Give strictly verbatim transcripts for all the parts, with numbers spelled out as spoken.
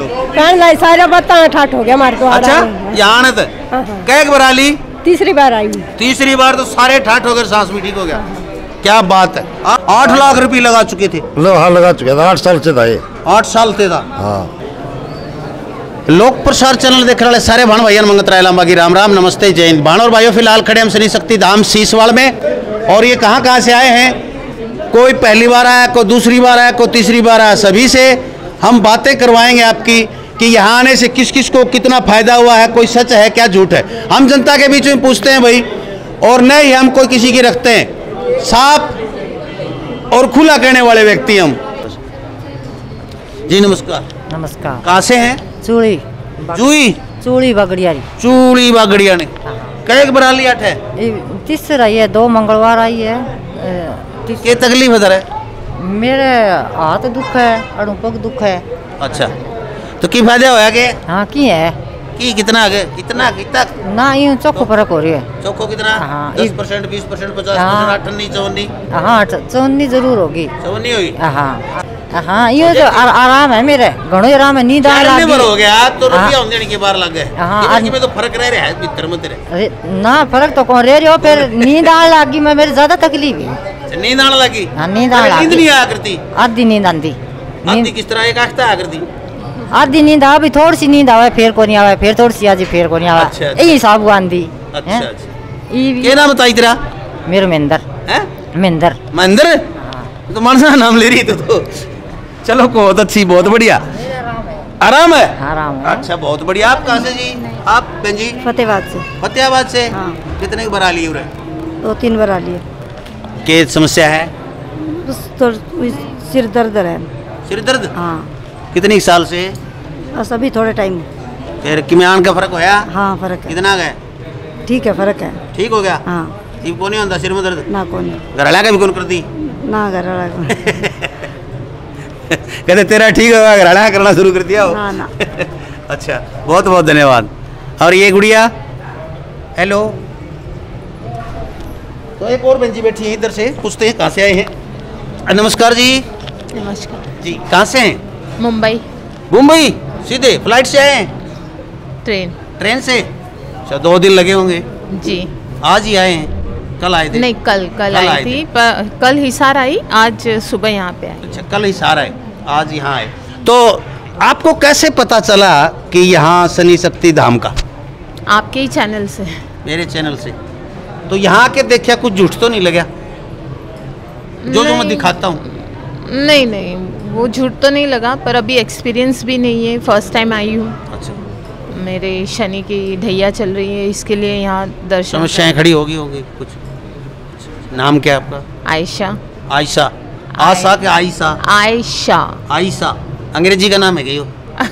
कान लाई सारा बता ठाठ हो गया हमारे तो। अच्छा यहाँ आने तक कैक बार ली? तीसरी बार आई। तीसरी बार तो सारे ठाठ हो गए, सांस भी ठीक हो गया। क्या बात है। आठ लाख रुपए लगा चुके थे? लो हाँ लगा चुके थे, आठ साल से था ये। आठ साल से था। हाँ। लोक प्रसार चैनल देख रहे सारे भाण भाइयों मंगत राय लांबा की राम राम नमस्ते जय हिंद। भाण और भाइयों फिलहाल खड़े हम शनि शक्ति धाम सीसवाड़ में। और ये कहाँ कहाँ से आए हैं, कोई पहली बार आया, कोई दूसरी बार आया, कोई तीसरी बार आया। सभी से हम बातें करवाएंगे आपकी कि यहाँ आने से किस किस को कितना फायदा हुआ है, कोई सच है क्या झूठ है। हम जनता के बीच में पूछते हैं भाई, और नहीं हम कोई किसी की रखते हैं। साफ और खुला कहने वाले व्यक्ति हम। जी नमस्कार। नमस्कार। कहाँ से हैं? चूड़ी चूड़ी चूड़ी बागड़िया चूड़ी बागड़िया ने कई बरा लिया है? तीसरा ये दो मंगलवार आई है। क्या तकलीफ है है? मेरे हाथ दुख है, अड़ू पग दुख है। अच्छा तो की फायदा होया के? हाँ की है की कितना आगे कितना कितना ना यूं चौखो फर्क हो रही है। चौखो कितना? हाँ, दस परसेंट बीस परसेंट पचास परसेंट अठन्नी चौवन्नी? हाँ चौवन्नी जरूर होगी। चौवन्नी होगी? हाँ हाँ यूं तो आराम है मेरे, घणो आराम है। नींद आ रही है हो गया तो रुपया होने देने के बाहर लग गए। हाँ में तो फर्क रह रहा है भीतर में तेरे। अरे ना फर्क तो कौन रह रही हो, फिर नींद आने लगी मैं, मेरी ज्यादा तकलीफ है। नींद आने लगी? हाँ नींद आने लगी। नींद नहीं आया करती? आधी नींद आती। आधी किस तरह एक आखता आया करती? आधी नींद आवे, थोड़ी सी नींद आवे, फिर को नहीं आवे, फिर थोड़ी सी आजी, फिर को नहीं आवे। अच्छा, यही हिसाब आंदी। अच्छा अच्छा। क्या नाम बताई तेरा? मेरा महेंद्र। हैं? महेंद्र। महेंद्र? तो मनसा नाम ले रही तो, तो। चलो बहुत अच्छी, बहुत बढ़िया। आराम है? आराम है। अच्छा बहुत बढ़िया। आप कहाँ से जी? आप बहन जी? फतेहाबाद से। फतेहाबाद से? हाँ। कितने बरा लिए उरे? दो तीन बार आ लिए। क्या समस्या है? बस तो सिर दर्द है। सिर दर्द? हाँ। कितने साल से? बस अभी थोड़े टाइम। फिर किम्यान का फर्क होया? हाँ फर्क है। कितना गए? ठीक है फर्क है। ठीक हो गया? हाँ। ठीक को नहीं होता सिर में दर्द? ना कौन घरला का भी कौन करती? ना घर कहते तेरा ठीक होगा, घरला करना शुरू कर दिया हो? ना ना। अच्छा बहुत बहुत धन्यवाद। और ये गुड़िया? हेलो। तो एक और बहन जी बैठी है इधर से, पूछते हैं कहाँ से आए हैं। नमस्कार जी। नमस्कार जी कहाँ से हैं? मुंबई। मुंबई सीधे फ्लाइट से आए हैं? ट्रेन। ट्रेन से? अच्छा दो दिन लगे होंगे? जी। आज ही आए हैं? कल आए थे? नहीं कल कल, कल आई थी, पर कल हिसार आई, आज सुबह यहाँ पे आई। अच्छा कल हिसार आए, आज यहाँ आए। तो आपको कैसे पता चला कि यहाँ शनि शक्ति धाम का? आपके ही चैनल से। मेरे चैनल से? तो यहाँ के देखा कुछ झूठ तो नहीं लगा जो जो मैं दिखाता हूँ? नहीं नहीं वो झूठ तो नहीं लगा, पर अभी एक्सपीरियंस भी नहीं है, फर्स्ट टाइम आई हूँ। अच्छा। मेरे शनि की ढैया चल रही है, इसके लिए यहाँ दर्शन। समस्याएं खड़ी होगी होगी कुछ? नाम क्या है आपका? आयशा। आयशा? आशा के आयशा? आयशा। आयशा अंग्रेजी का नाम है क्या यो?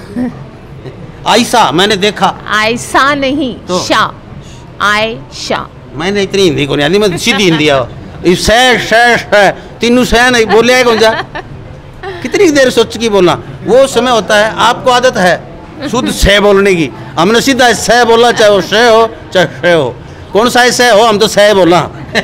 आयशा मैंने देखा। आयशा नहीं तो? शा। आयशा। मैंने इतनी हिंदी को नहीं आती, मैं सीधी हिंदी आओ। तीनों सह नहीं बोले कौन जा? कितनी देर सोच की बोलना, वो समय होता है। आपको आदत है शुद्ध सह बोलने की, हमने सीधा सह बोला, चाहे वो सह हो चाहे सह हो। कौन सा सह हो, हम तो सह बोलना।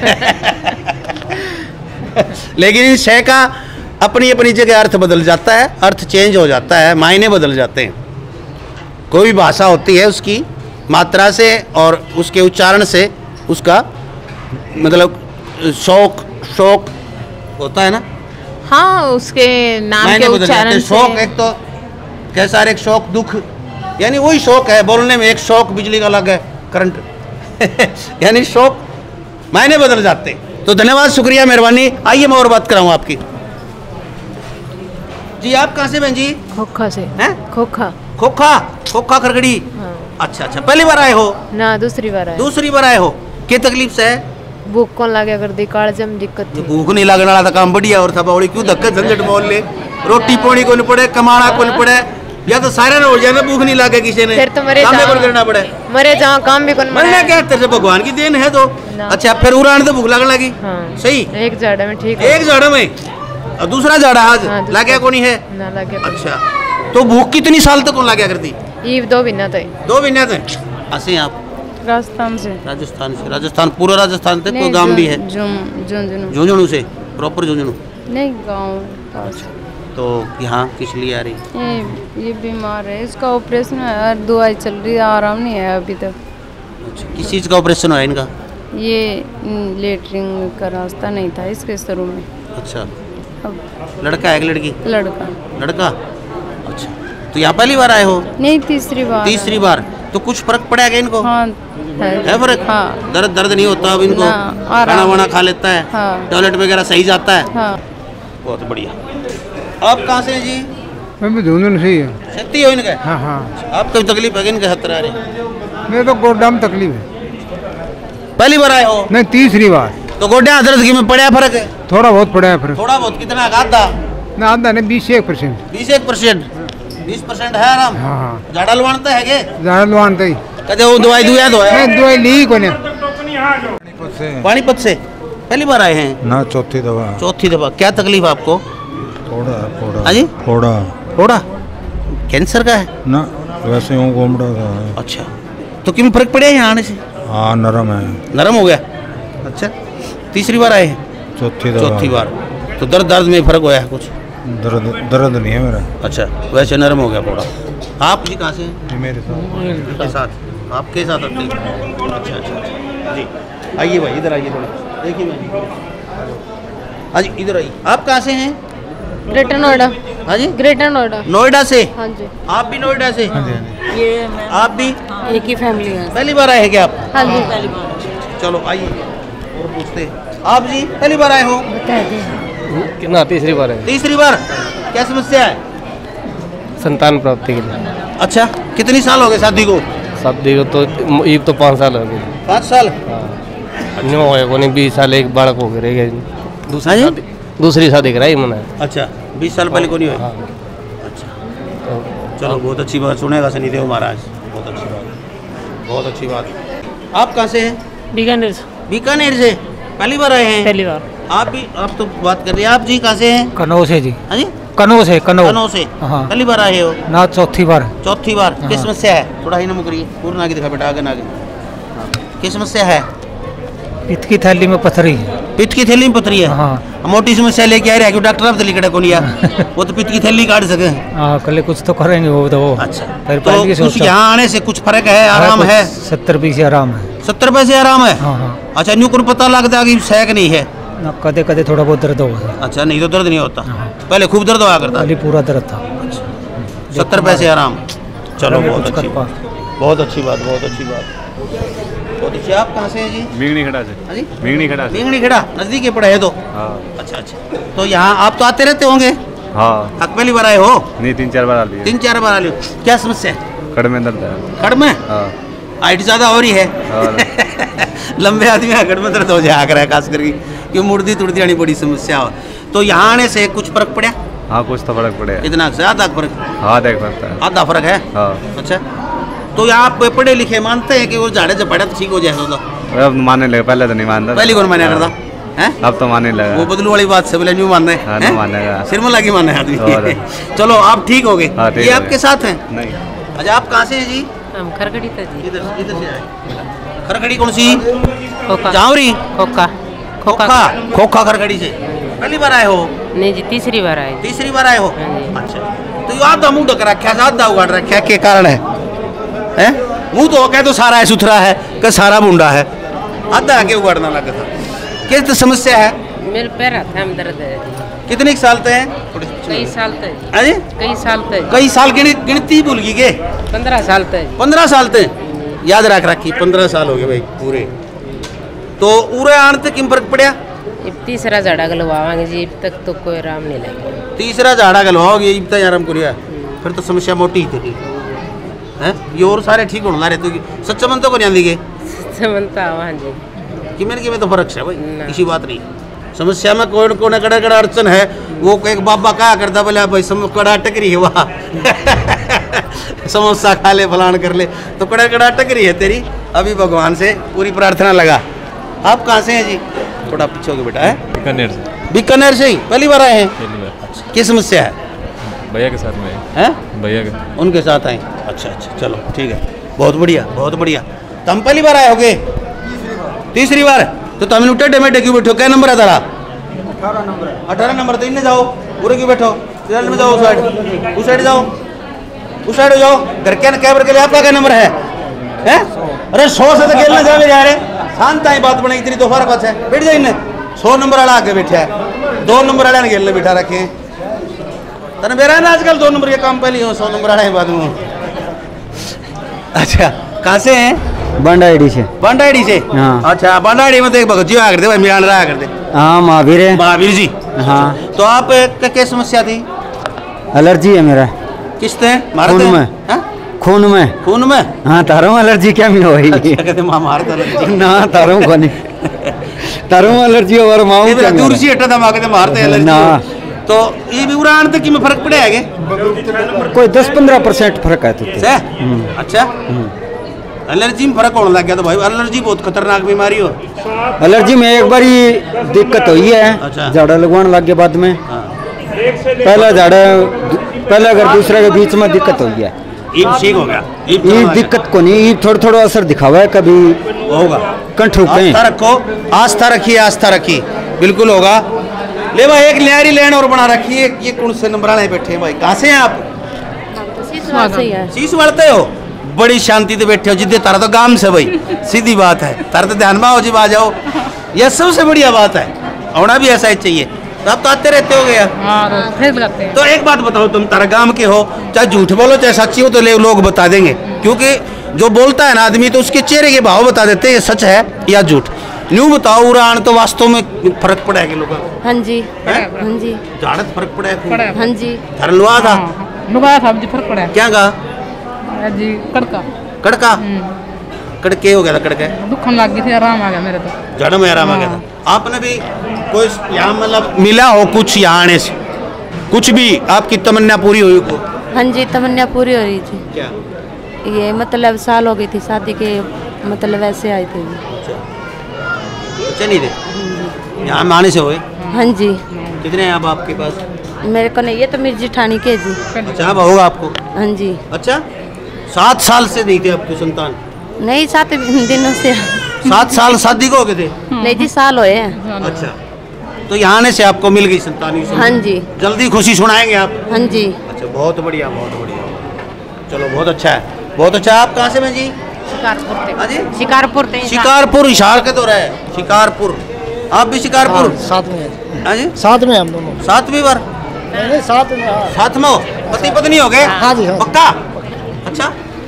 लेकिन इस सह का अपनी अपनी जगह अर्थ बदल जाता है, अर्थ चेंज हो जाता है, मायने बदल जाते हैं। कोई भाषा होती है उसकी मात्रा से और उसके उच्चारण से उसका मतलब शौक शौक होता है ना। हाँ उसके नाम के उच्चारण से। शौक एक तो कैसा, एक शौक दुख, यानी वही शौक है बोलने में। एक शौक बिजली का अलग है, करंट। यानी शौक मायने बदल जाते हैं। तो धन्यवाद, शुक्रिया, मेहरबानी। आइए मैं और बात कराऊँ आपकी। जी आप कहाँ से बहन जी? खोखा से। हैं? खोखा। खोखा? खोखा खरगड़ी? हाँ। अच्छा अच्छा, पहली बार आए हो? ना दूसरी बार आए। दूसरी बार आए हो। क्या तकलीफ से है? भूख कौन लगे कर दी, कालजम दिक्कत थी। भूख नहीं लगने वाला था काम बढ़िया और था बावड़ी, क्यों धक्के झंझट बोल ले। रोटी पानी को नहीं पड़े, कमाना को नहीं पड़े, या तो सारे ना हो जाए, भूख नहीं लगे किसी ने, फिर तो मरे काम भी करना पड़े। मरे जहाँ काम भी कौन मरना क्या, तेरे भगवान की देन है तो। अच्छा फिर उड़ान तो भूख लगने लगी? हाँ। सही। एक झाड़ा में ठीक। एक झाड़ा में और दूसरा झाड़ा आज लगे को नहीं है? ना लगे। अच्छा तो भूख कितनी साल तक कौन लगा करती? ईव दो महीना थे। दो महीने थे। ऐसे आप राजस्थान से? राजस्थान से? राजस्थान पूरा राजस्थान से? कोई गांव भी है? झुंझुनू। झुंझुनू से? प्रॉपर झुंझुनू? नहीं गांव। तो यहाँ किस लिए आ रही? ये ये बीमार है, इसका ऑपरेशन है और दवाई चल रही है, आराम नहीं है अभी तक। अच्छा, किस चीज़ का ऑपरेशन हुआ इनका? ये लेटरिन का रास्ता नहीं था इसके शुरू में। अच्छा, अब लड़का है कि लड़की? लड़का। लड़का, अच्छा। तो यहाँ पहली बार आए हो? नहीं, तीसरी बार। तीसरी बार। तो कुछ फर्क पड़ेगा इनको? हाँ है, है फर्क? हाँ। दर्द दर्द नहीं होता अब इनको? ना, आराम। खाना वाना खा लेता है? हाँ। टॉयलेट वगैरह सही जाता है? हाँ। बहुत बढ़िया। आप कहाँ से हैं जी? मैं भी धुंधुन से ही है। शक्ति हो इनके? हाँ हाँ। आपको तकलीफ है कि इनके हत्र आ रही? मेरे तो गोड्डा में तकलीफ है। पहली बार आए हो? नहीं, तीसरी बार। तो गोड्डा दर्द की में पड़ा फर्क है? थोड़ा बहुत पड़ा है फर्क। थोड़ा बहुत कितना? आधा? ना आधा नहीं, बीस एक परसेंट। बीस एक परसेंट बीस परसेंट है आराम? हाँ हाँ। झाड़ा लवानता है के? ज़्यादा लवानता ही कदे वो दवाई दुआ दो है? नहीं, दवाई ली को नहीं। पानीपत से पहली बार आए हैं? ना चौथी दवा। चौथी दफा। क्या तकलीफ है आपको? फोड़ा फोड़ा। हाँ जी? फोड़ा। फोड़ा कैंसर का है? ना वैसे हूँ गोमड़ा का है। अच्छा, तो क्यों फर्क पड़ा यहाँ आने से? हाँ, नरम है। नरम हो गया? अच्छा, तीसरी बार आए हैं? चौथी दवा। चौथी बार। तो दर्द दर्द में फर्क होया है कुछ? दर्द दर्द नहीं है मेरा। अच्छा, वैसे नरम हो गया थोड़ा। आप जी कहाँ से हैं? ये मेरे साथ। के साथ आपके साथ आते हैं? अच्छा अच्छा अच्छा जी। आइए भाई, इधर आइए थोड़ा, देखिए मैं। हाँ जी, इधर आइए। आप कहाँ से हैं? ग्रेटर नोएडा। हाँ जी, ग्रेटर नोएडा। नोएडा से? हाँ जी। आप भी नोएडा से? हाँ जी हाँ जी। ये आप भी? एक ही फैमिली है। पहली बार आए हैं क्या आप? हाँ जी, पहली बार। चलो आइए और पूछते हैं। आप जी पहली बार आए हो? ना तीसरी बार है। तीसरी बार। क्या समस्या है? संतान प्राप्ति के लिए। अच्छा, कितनी साल हो गए शादी को? शादी को तो एक तो पाँच साल हो गए। पाँच साल? न्यू हो गए बीस साल, एक बालक हो गए रह गए। दूसरी हाँ शादी दूसरी शादी कराई मैंने। अच्छा, बीस साल पहले को नहीं हुआ? हाँ। अच्छा, चलो बहुत अच्छी बात। सुनेगा शनिदेव महाराज, बहुत अच्छी बात, बहुत अच्छी बात। आप कहाँ से हैं? बीकानेर से। बीकानेर से पहली बार आए हैं? पहली बार। आप भी? आप तो बात कर रहे हैं। आप जी कहाँ से हैं? कनौ से जी। हाँ जी, कनौ से। कनौ कनौ से। हाँ। पहली बार आए हो? ना चौथी बार। चौथी बार। हाँ। क्या समस्या है? थोड़ा ही नमक करिए, पूर्ण आगे दिखा बेटा, आगे ना आगे। क्या समस्या है? पित्त की थैली में पथरी है। पित्त की थैली में पथरी है? हाँ। मोटी समस्या लेके आ रहे हैं क्यों? डॉक्टर आप तो लिखा को लिया वो तो पित्त की थैली काट सके। हाँ, कल कुछ तो करेंगे वो तो। अच्छा, फिर तो पहले कुछ यहाँ आने से कुछ फर्क है? आराम है? सत्तर पैसे आराम है। सत्तर पैसे आराम है? हाँ हाँ। अच्छा, न्यू को पता लगता है कि सैक नहीं है? ना कदे कदे थोड़ा बहुत दर्द होगा। अच्छा, नहीं तो दर्द नहीं होता? हाँ। पहले खूब दर्द हुआ करता? पहले पूरा दर्द था। सत्तर पैसे आराम। चलो मैं बहुत कुछ अच्छी कर बात, बहुत अच्छी बात, बहुत अच्छी बात, बहुत अच्छी। आप कहाँ से हैं जी? मिंगनी खड़ा से। हाँ जी, मिंगनी खड़ा से। मिंगनी खड़ा नजदीक के पड़े है तो? हाँ। अच्छा अच्छा। तो यहाँ आप तो आते रहते होंगे? हाँ। आप पहली बार आए हो? नहीं, तीन चार बार आ लिए। तीन चार बार आ लियो। क्या समस्या है? कड़ में दर्द है। कड़ में? हाँ। हाइट ज़्यादा हो रही है? और लंबे आदमी कड़ में दर्द हो जाया कर, खास करके क्यों मुर्दी तुर्दी आनी बड़ी समस्या हो। तो यहाँ आने से कुछ फर्क पड़ा? हाँ, कुछ तो फर्क पड़े। कितना से? आधा फर्क? हाँ, देख सकता है। आधा फर्क है? हाँ। अच्छा, तो यहाँ आप पढ़े लिखे मानते हैं कि वो झाड़े जब पड़ा तो ठीक हो जाएगा? तो अब मानने लगे, पहले तो नहीं मानता। पहली कौन माना करता है? अब तो मानने लगा। वो बदलू वाली बात से बोले न्यू मानना है? हाँ, नहीं मानेगा। सिरमला की माना है आदमी। और? चलो आप ठीक हो गए। हाँ, ठीक ये हो आपके गए। साथ हैं? नहीं। अच्छा, आप कहाँ से हैं जी? हम खरगड़ी था जी। इधर इधर से आए। खरखड़ी कौन सी? खोखा। जावरी? खोखा। खोखा। खोखा खरखड़ी से पहली बार आए हो? नहीं जी, तीसरी बार आए। तीसरी बार आए हो? हाँ जी। अच्छा, तो ये आधा मुंह ढक रखा है, आधा उगाड़ रखा है, के कारण है? हैं? मुंह तो कह तो सारा है, सुथरा है, कि सारा मुंडा है, आधा आके उगाड़ना लगा था। क्या तो समस्या है? मेरे पैर हाथ में दर्द है जी। कितने साल तक हैं? कई साल तक। अरे कई साल तक। कई साल गिन गिनती भूल गई के? पंद्रह साल तक। पंद्रह साल तक याद रख रखी। पंद्रह साल हो गए भाई पूरे। तो उरे आने तक किम फर्क पड़ा? अब तीसरा झाड़ा गलवावांगे जी, अब तक तो कोई आराम नहीं लगे। तीसरा झाड़ा गलवाओगे अब तक आराम करिया? फिर तो समस्या मोटी ही थी है। ये और सारे ठीक होने ला रहे तो सच्चा मन तो को नहीं आंदी के? समझता हाँ जी। कि मेरे के में तो फर्क है भाई, ना। किसी बात नहीं। समस्या में कोई को न कड़ा कड़ा अड़चन है, वो एक बाबा क्या करता बोले भाई सम कड़ा टकरी है वहाँ समोसा खा ले, फलान कर ले, तो कड़ा कड़ा टकरी है तेरी। अभी भगवान से पूरी प्रार्थना लगा। आप कहाँ से हैं जी? थोड़ा पीछे हो गए बेटा। है बीकानेर से। बीकानेर से ही पहली बार आए हैं? पहली बार। क्या समस्या है? भैया के साथ में हैं? भैया के उनके साथ आए? अच्छा अच्छा, चलो ठीक है, बहुत बढ़िया बहुत बढ़िया। तो हम पहली बार आए होगे? तीसरी बार। तो तमिल टेढ़े मेढ़े क्यों बैठो? क्या नंबर है तारा? अठारह नंबर। अठारह नंबर। तो इन्हें जाओ, पूरे क्यों बैठो? में जाओ, उस साइड उस साइड जाओ, उस साइड जाओ। घर के कैबर के लिए आपका क्या नंबर है? हैं? अरे सौ से तो खेलना जा मेरे यार, शांत आई बात बनी, इतनी तो फर्क है। बैठ जाए इन्हें, सौ नंबर वाला आके बैठा है, दो नंबर वाले ने खेलने बैठा रखे हैं। तने बेरा है ना आजकल दो नंबर के काम पहले हो, सौ नंबर वाले बाद में। अच्छा, कहाँ से हैं? बंडाईडी से। बंडाईडी से? हाँ। अच्छा, बंडाईडी में तो एक भगत जी आकर दे भाई, मिलान रहा कर दे। हाँ, महावीर है। महावीर जी। हाँ। तो आप क्या क्या समस्या थी? एलर्जी है मेरा। किसते? खून में। खून में। खून में? हाँ, तारों एलर्जी क्या में होई? अच्छा, कहते मां मार एलर्जी ना, तारों को नहीं। तारों एलर्जी और मां क्या? दूर से हटा था मां के मारते एलर्जी ना। तो ये भी उड़ान तक की में फर्क पड़े है? कोई दस पंद्रह परसेंट फर्क है तो। अच्छा, एलर्जी में फर्क होने लग गया तो भाई, एलर्जी बहुत खतरनाक बीमारी हो। एलर्जी में एक बार दिक्कत हुई है। अच्छा। झाड़ा लगवाने लग गया बाद में। पहला झाड़ा, पहले अगर दूसरे के बीच में दिक्कत हुई है। ईब ठीक हो गया? ईब ये दिक्कत को नहीं, ये थोड़ा थोड़ा असर दिखावा है, कभी होगा। कंठ रुके। आस्था रखो, आस्था रखिए, आस्था रखिए, बिल्कुल होगा। ले भाई, एक लियारी लेन और बना रखी है। ये कौन से नंबर वाले बैठे हैं भाई? कहाँ से हैं आप? शीश वालते हो? बड़ी शांति से बैठे हो। जिद्दे तारा तो गांव से भाई, सीधी बात है। तारा तो ध्यान में हो जी, आ जाओ, यह सबसे बढ़िया बात है। होना भी ऐसा ही चाहिए। तो आप तो आते रहते हो गया। तो एक बात बताओ, तुम तारा गांव के हो, चाहे झूठ बोलो चाहे सच्ची हो, तो लोग बता देंगे। क्योंकि जो बोलता है ना आदमी, तो उसके चेहरे के भाव बता देते हैं ये सच है या झूठ। न्यू बताओ, उड़ान तो वास्तव में फर्क पड़ा है कि लोगों को? हाँ जी, हाँ जी। झाड़त फर्क पड़ा है? हाँ जी। थर लुआ था? लुगाया था जी, फर्क पड़ा है। क्या कहा जी? कड़का। कड़का? कड़के हो गया था? कड़के दुखन लग गई थी, आराम आ गया मेरे तो। जड़ में आराम आ गया था। आपने भी कोई यहाँ मतलब मिला हो कुछ यहाँ आने से? कुछ भी आपकी तमन्ना पूरी हुई को? हाँ जी, तमन्ना पूरी हो रही थी। क्या? ये मतलब साल हो गई थी शादी के, मतलब ऐसे आए थे। नहीं थे यहाँ आने से हुए? हाँ जी। कितने हैं अब आपके पास? मेरे को नहीं, ये तो मेरी जिठानी के जी। अच्छा, अब होगा आपको? हाँ जी। अच्छा, सात साल से नहीं थे आपकी संतान? नहीं, सात दिनों से। सात साल शादी को हो गए थे? नहीं जी, साल होए हैं। अच्छा, तो यहाँ आने से आपको मिल गई संतान? हाँ जी। जल्दी खुशी सुनाएंगे आप? हाँ जी। अच्छा, बहुत बढ़िया, बहुत बढ़िया। चलो, बहुत अच्छा है, बहुत अच्छा। आप कहाँ से हैं जी? शिकारपुर हाँ जी, शिकारपुर शिकारपुर इशार के तो रहे शिकारपुर। आप भी शिकारपुर? साथ में। हाँ जी, साथ में हम दोनों। सातवीं बार? नहीं, साथ में। साथ में हो? पति पत्नी हो गए? हाँ जी, हाँ। पक्का? अच्छा।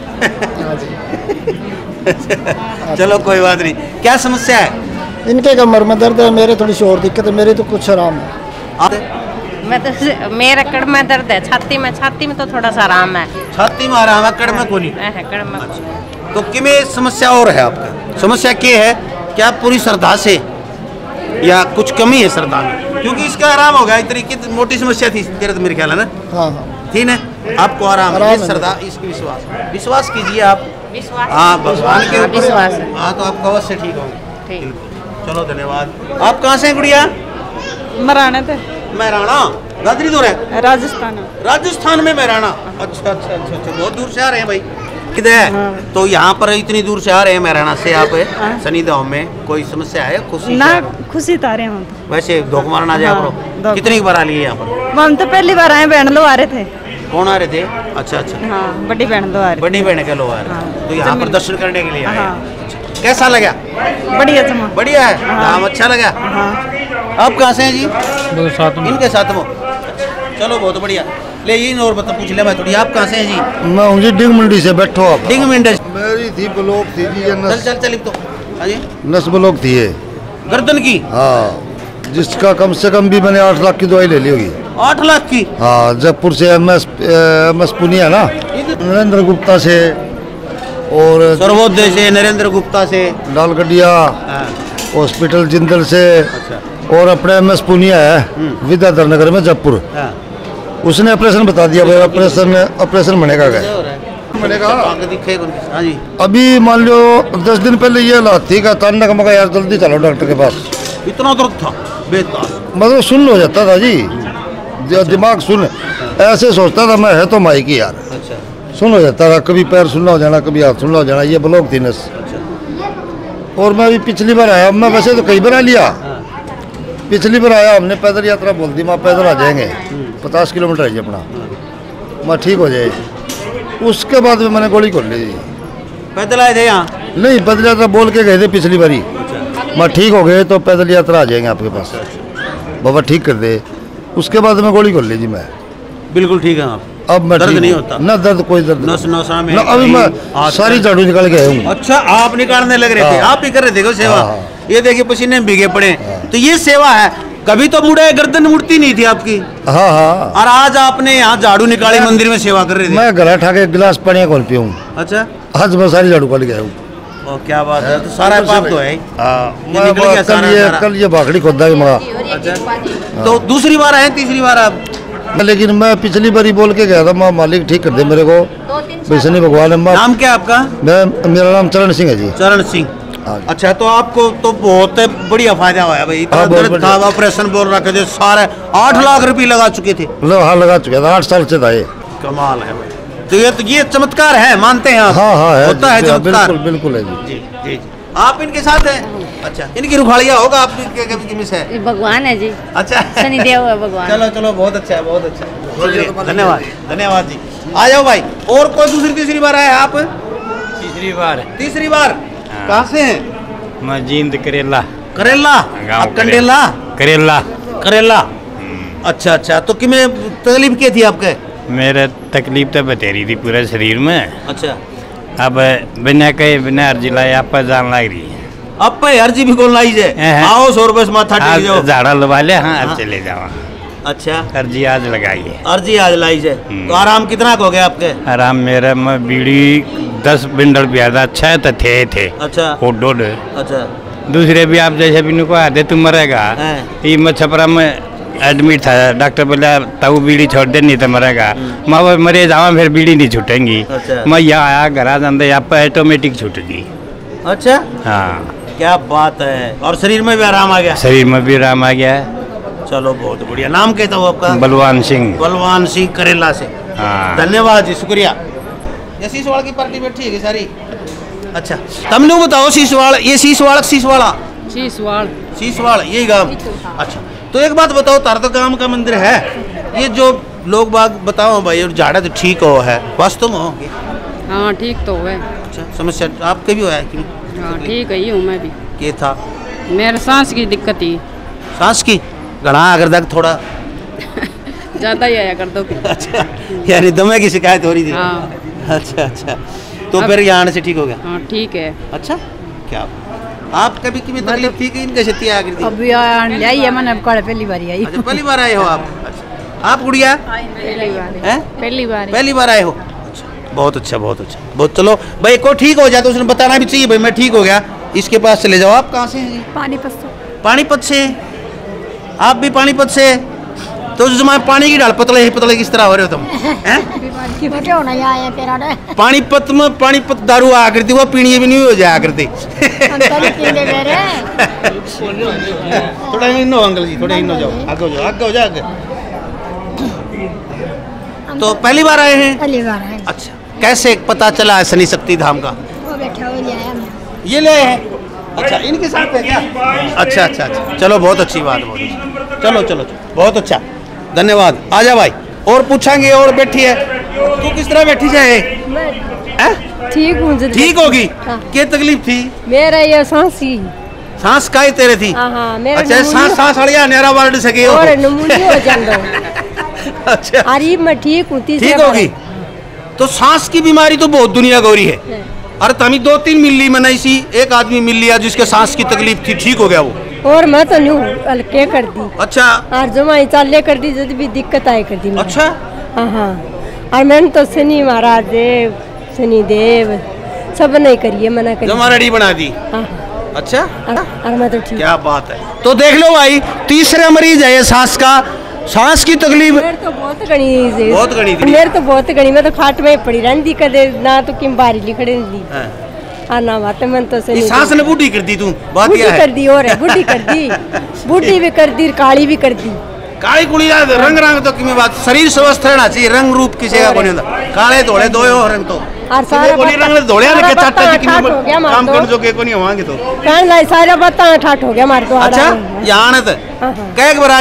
चलो, कोई बात नहीं। क्या समस्या है? इनके कमर में दर्द है, मेरे थोड़ी सी और दिक्कत है, मेरी तो कुछ आराम है। मैं तो मेरा कड़ में दर्द है, छाती में छाती में तो थोड़ा सा आराम है। छाती में आराम है, कड़ में कोई नहीं? कड़ में। तो किमें समस्या और है आपका? समस्या क्या है? क्या पूरी श्रद्धा से या कुछ कमी है श्रद्धा में? क्योंकि इसका आराम होगा, इतनी की मोटी समस्या थी तेरे तो मेरे ख्याल है ना? हाँ हाँ, थी ना? आपको आराम है, श्रद्धा, इसकी विश्वास विश्वास कीजिए आप। हाँ, भगवान के ऊपर विश्वास है। हाँ, तो आप अवश्य से ठीक होंगे। चलो, धन्यवाद। आप कहाँ से हैं गुड़िया? मराने थे। महराणा? गादरी दूर है? राजस्थान। राजस्थान में महराणा? अच्छा अच्छा अच्छा अच्छा, बहुत दूर से आ रहे हैं भाई। किधर है? हाँ। तो यहाँ पर इतनी दूर से आ रहे हैं महराणा से आप? हाँ। शनिदेव में कोई समस्या है? खुशी ना, खुशी तो आ रहे हैं हम। वैसे धोख मारना जाए करो। कितनी बार आ लिए यहाँ पर? हम तो पहली बार आए, बहन लो आ रहे थे। कौन आ रहे थे? अच्छा अच्छा, हाँ, बड़ी बहन लो आ रही। बड़ी बहन के लोग आ रहे। तो यहाँ पर दर्शन करने के लिए आए। कैसा लगा? बढ़िया जमा। बढ़िया है, नाम अच्छा लगा। आप कहाँ से हैं जी? साथ में। इनके साथ में। चलो, बहुत बढ़िया। ले ये और बता, पूछ ले मैं थोड़ी। आप कहाँ से हैं जी? मैं हूँ जी डिंग मंडी से। बैठो आप। डिंग मंडी? मेरी थी ब्लॉक थी जी, ये चल नस चल चल तो। हाँ जी, नस ब्लॉक थी ये, गर्दन की? हाँ, जिसका कम से कम भी मैंने आठ लाख की दवाई ले ली होगी। आठ लाख की? हाँ, जयपुर से M S M S Punia ना, नरेंद्र गुप्ता से, और सर्वोदय से, नरेंद्र गुप्ता से, लालगढ़िया हॉस्पिटल जिंदल से। अच्छा। और अपने एम एस पुनिया है विद्याधर नगर में जयपुर, उसने ऑपरेशन बता दिया भाई, ऑपरेशन ऑपरेशन बनेगा क्या? बनेगा। हाँ जी। अभी मान लो दस दिन पहले ये हालत थी का तान्ना का, मगर यार जल्दी चलो डॉक्टर के पास। इतना दर्द था? बेताज मतलब सुन हो जाता था जी, दिमाग सुन, ऐसे सोचता था मैं है तो माई की यार। अच्छा। सुन हो जाता था, कभी पैर सुनना हो जाना, कभी हाथ सुनना हो जाना, ये ब्लॉक थी नस। और मैं अभी पिछली बार आया, मैं वैसे तो कई बार आ लिया, पिछली बार आया हमने पैदल यात्रा बोल दी, माँ पैदल आ जाएंगे, पचास किलोमीटर है जी अपना, मैं ठीक हो जाए। उसके बाद में मैंने गोली खोल ली जी। पैदल आए थे यहाँ? नहीं, पैदल यात्रा बोल के गए थे पिछली बारी। मैं ठीक हो गए तो पैदल यात्रा आ जाएंगे आपके पास, बाबा ठीक कर दे। उसके बाद में गोली खोल ली जी मैं। बिल्कुल ठीक है आप? अब मैं दर्द ठीक नहीं हूँ। होता? ना दर्द, कोई दर्द नस नसा में ना, अभी मैं हाथ सारी में- झाड़ू निकाल के आया हूँ। अच्छा, आप निकालने लग रहे थे? हाँ। आप ही कर रहे थे क्या सेवा? हाँ, हाँ। ये देखिए पसीने भीगे पड़े। तो ये सेवा है। कभी तो मुड़े गर्दन मुड़ती नहीं थी आपकी, हाँ हाँ। और आज आपने यहाँ झाड़ू निकाली, मंदिर में सेवा कर रहे थे। मैं गला उठा के गिलास पानी खोल पिया हूँ। अच्छा, आज मैं सारी झाड़ू निकाल के आया हूँ। ओ, क्या बात है। तो सारा पाप तो है ही। हाँ, ये निकल गया कल सारा ये सारा। कल ये भाखड़ी खोदा के मगा। अच्छा, तो दूसरी बार आए, तीसरी बार आप? लेकिन मैं पिछली बारी बोल के गया था, माँ मालिक ठीक कर दे मेरे को, वैष्णो भगवान है। नाम क्या आपका? मैं, मेरा नाम चरण सिंह है जी। चरण सिंह। अच्छा, तो आपको तो बहुत बढ़िया फायदा हुआ है भाई। इतना हाँ, बहुत दर्द था, ऑपरेशन बोल रखे थे सारे, आठ लाख रुपए लगा चुके थे। लो हाँ, लगा चुका था, आठ साल से था ये। कमाल है भाई। तो ये तो ये चमत्कार है, मानते हैं आप? हाँ हाँ है, होता है जी, चमत्कार। बिल्कुल बिल्कुल है जी। जी जी जी। आप इनके साथ हैं? अच्छा, इनकी रुखाड़िया होगा आपकी के- के- के मिस है? भगवान है जी, अच्छा, शनिदेव है भगवान। चलो चलो, बहुत अच्छा है, बहुत अच्छा है। धन्यवाद धन्यवाद जी। आ जाओ भाई। और कोई दूसरी तीसरी बार आए आप? तीसरी बार। तीसरी बार? कहाँ से हैं? मैं जींद करेला। करेला? गाँव आप कंडेला? करेला। करेला। अच्छा अच्छा, तो किमें तकलीफ क्या थी आपके? मेरे तकलीफ तो बतेरी थी पूरे शरीर में। अच्छा, अब बिना कहे बिना अर्जी लाए आप पर जान लग रही है। अब पे अर्जी भी कौन लाई जाए? हैं। आओ सौ रुपए से माथा टेक जाओ। आज झाड़ा लगा ले, हाँ हाँ। अब चले जाओ। अच्छा, अर्जी आज लगाई है। अर्जी आज लाई जाए। तो आराम कितना को हो गया आपके? आराम मेरा में बीड़ी दस बिंडल पिया था, छह तो थे थे। अच्छा वो डोड। अच्छा। दूसरे भी आप जैसे भी को आते तू मरेगा। हैं। ये मैं छपरा में एडमिट था, डॉक्टर बोला तब बीड़ी छोड़ दे नहीं तो मरेगा। मैं वो मरे जावा फिर बीड़ी नहीं छूटेंगी। अच्छा। मैं यहाँ आया घर आ जाते यहाँ पर ऑटोमेटिक छूट गई। अच्छा, हाँ, क्या बात है। और शरीर में भी आराम आ गया? शरीर में भी आराम आ गया। चलो बहुत बढ़िया। नाम क्या था वो आपका? बलवान सिंह। बलवान सिंह करेला से। हाँ, धन्यवाद जी, शुक्रिया। ये सीसवाड़ की पार्टी बैठी है सारी? अच्छा, तुमने बताओ सीसवाड़, ये सीसवाड़ सीसवाड़ा शीशवाड़। सीसवाड़ यही गांव? अच्छा, तो एक बात बताओ, तार तो गांव का मंदिर है, ये जो लोग बाग बताओ भाई, और झाड़ा तो ठीक हो है वास्तव में हो? हाँ ठीक तो है। अच्छा, समस्या आपके भी हो है कि? हाँ ठीक है, ही हूँ मैं भी। ये था मेरे सांस की दिक्कत थी। सांस की? घना अगर तक थोड़ा ज़्यादा ही आया कर दो। अच्छा, यानी दमे की शिकायत हो रही थी? हाँ। अच्छा अच्छा, तो अब- फिर यहाँ आने से ठीक हो गया? हाँ ठीक है। अच्छा, क्या आप कभी की तकलीफ थी कि इनके से आ गई थी? अभी आई है मैंने, कल पहली बार आई। अच्छा, पहली बार आए हो आप? अच्छा, आप गुड़िया? पहली बार हैं? पहली बार। पहली बार आए हो? अच्छा, बहुत अच्छा बहुत अच्छा। बहुत, चलो भाई, को ठीक हो जाए तो उसने बताना भी चाहिए भाई मैं ठीक हो गया, इसके पास चले जाओ। आप कहाँ से हैं? पानीपत से। पानीपत से? आप भी पानीपत से? तो जमा पानी की ढाल पतले ही पतले किस तरह हो रहे हो तुम? हैं? पानीपत में पानीपत दारू आ करती, वो पीनी भी नहीं हो जाया करती। थोड़ा इनो अंकल जी, थोड़ा इनो जाओ, आगे हो जाओ, आगे हो जाओ, आगे। तो पहली बार आए हैं? पहली बार आए। अच्छा, कैसे पता चला है शनि शक्ति धाम का? वो बैठा हुआ ले आया मैं। ये ले आए हैं? अच्छा, इनके साथ है क्या? अच्छा अच्छा अच्छा, चलो बहुत अच्छी बात, बहुत अच्छी। चलो चलो चलो, बहुत अच्छा, धन्यवाद। आ जा भाई, और पूछेंगे। और बैठी है तू, किस तरह बैठी जाए? ठीक हूँ। ठीक होगी? क्या तकलीफ थी? मेरा ये सांस ही। सांस का ही तेरे थी? हाँ हाँ, मेरा अच्छा, सांस सांस अड़िया नेरा वार्ड सके हो? और नमूनी हो जाता। अच्छा, अरे मैं ठीक हूँ। ठीक होगी? तो सांस की बीमारी तो बहुत दुनिया गौरी है। अरे तमी दो तीन मिल ली मैंने, इसी एक आदमी मिल लिया जिसके सांस की तकलीफ थी, ठीक हो गया वो। और मैं तो नहीं हल्के कर दी। अच्छा, और जमाई चाले कर दी, जब भी दिक्कत आई कर दी। अच्छा, हाँ हाँ, और मैंने तो शनि महाराज देव, शनि देव सब नहीं करिए, मना करिए। जमारड़ी बना दी? हाँ। अच्छा, और मैं तो ठीक। क्या बात है। तो देख लो भाई, तीसरा मरीज है ये सांस का, सांस की तकलीफ। मेरे तो बहुत गणी थी। बहुत गणी थी? मेरे तो बहुत गणी, मैं तो खाट में पड़ी रहती कदे ना, तो किम बारी लिखड़े दी। हाँ ना बात मैं तो ये सांस ने बूढ़ी कर दी तू, बात बूढ़ी क्या है? कर दी, और है बूढ़ी कर दी, बूढ़ी भी कर दी, काली भी कर दी। काली कुड़ी रंग रंग तो किमें बात, शरीर स्वस्थ रहना चाहिए, रंग रूप किसी का कोई नहीं होता। काले धोले दो हो रंग तो, और सारा कोई रंग धोले ने के चाटा जी ठाठ हो गया काम मार कर जो के को नहीं होवांगे तो। कहने लाई सारा बात ठाठ हो गया मार दो। अच्छा, यहाँ ने तो कैक बराली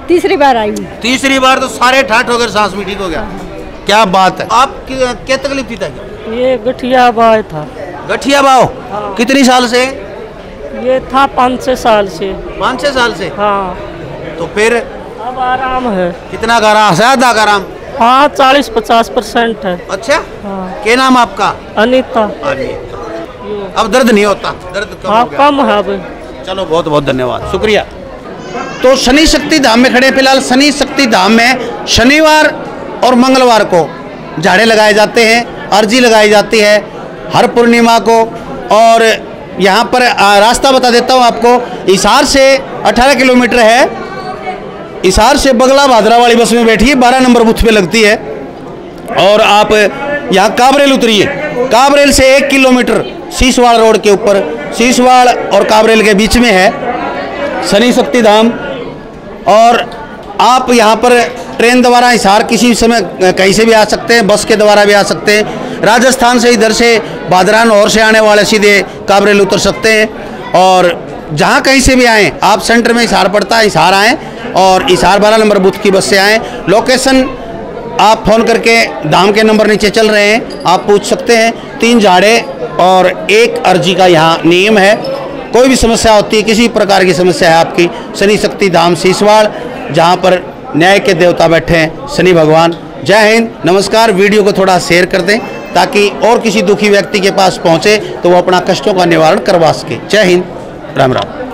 तीसरी बार आई हूँ। तीसरी बार तो सारे ठाठ हो गए, सांस भी ठीक हो गया। क्या बात है। आप क्या, क्या तकलीफ थी? था ये गठिया बाव था। गठिया बाव? कितनी साल से? ये था पाँच छः साल से। पाँच छः साल से? हाँ। तो फिर अब आराम है। कितना का आराम? ज्यादा का आराम? हाँ, चालीस पचास परसेंट है। अच्छा। हाँ। क्या नाम आपका? अनीता। अनीता। अब दर्द नहीं होता? दर्द कम हाँ, हो गया? कम है अब। चलो, बहुत बहुत धन्यवाद, शुक्रिया। तो शनि शक्ति धाम में खड़े। फिलहाल शनि शक्ति धाम में शनिवार और मंगलवार को झाड़े लगाए जाते हैं, अर्जी लगाई जाती है हर पूर्णिमा को। और यहाँ पर आ, रास्ता बता देता हूँ आपको। हिसार से अठारह किलोमीटर है। हिसार से बगला भादरा वाली बस में बैठिए, बारह नंबर बूथ पे लगती है। और आप यहाँ काबरेल उतरिए। काबरेल से एक किलोमीटर सीसवाड़ रोड के ऊपर, सीसवाड़ और काबरेल के बीच में है शनि शक्ति धाम। और आप यहाँ पर ट्रेन द्वारा हिसार किसी भी समय कहीं से भी आ सकते हैं, बस के द्वारा भी आ सकते हैं। राजस्थान से इधर से भादरा नौर से आने वाले सीधे काबरेल उतर सकते हैं। और जहाँ कहीं से भी आएँ, आप सेंटर में हिसार पड़ता है, हिसार आएँ और हिसार बारह नंबर बूथ की बस से आएँ। लोकेशन आप फ़ोन करके धाम के नंबर नीचे चल रहे हैं, आप पूछ सकते हैं। तीन झाड़े और एक अर्जी का यहाँ नियम है। कोई भी समस्या होती है, किसी प्रकार की समस्या है आपकी, शनि शक्ति धाम सीसवाड़, जहाँ पर न्याय के देवता बैठे हैं शनि भगवान। जय हिंद, नमस्कार। वीडियो को थोड़ा शेयर कर दें ताकि और किसी दुखी व्यक्ति के पास पहुँचे तो वो अपना कष्टों का निवारण करवा सके। जय हिंद, राम राम।